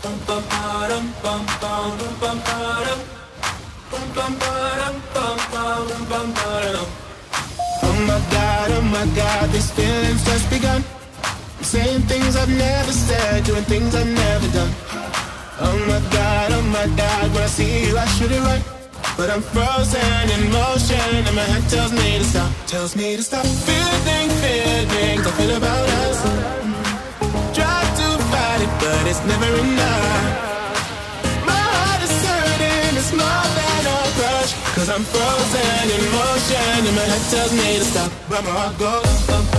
Oh my God, these feelings just begun. I'm saying things I've never said, doing things I've never done. Oh my God, when I see you I should it right. But I'm frozen in motion and my head tells me to stop. Tells me to stop. Feelings I feel about us. Try to fight it, but it's never enough. My heart is hurting, it's more than a crush. Cause I'm frozen in motion and my head tells me to stop. But my heart goes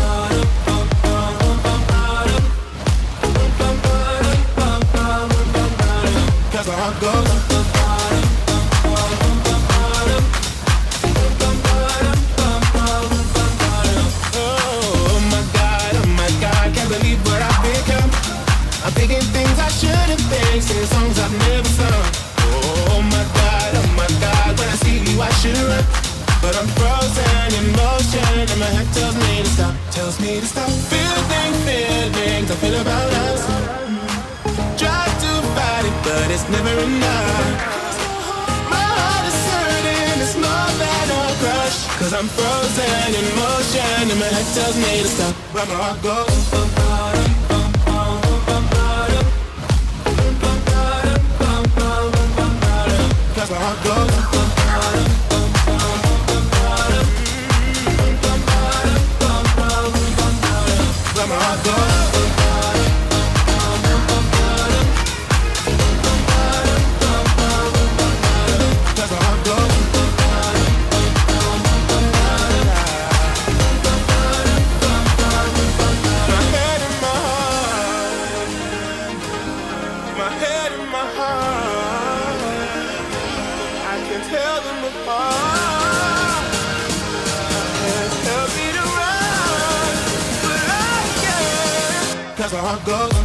cause my heart goes. I'm thinking things I shouldn't think, singing songs I've never sung. Oh my God, when I see you I should run. But I'm frozen in motion and my head tells me to stop. Tells me to stop. Feelings I feel about us. Try to fight it, but it's never enough. My heart is hurting, it's more than a crush. Cause I'm frozen in motion and my head tells me to stop. But my heart goes cause my heart goes. Where my heart goes. Cause my heart goes. My head and my heart. My head and my heart. I can tell them apart. Can't help me to run, but I can't. Cause my heart goes.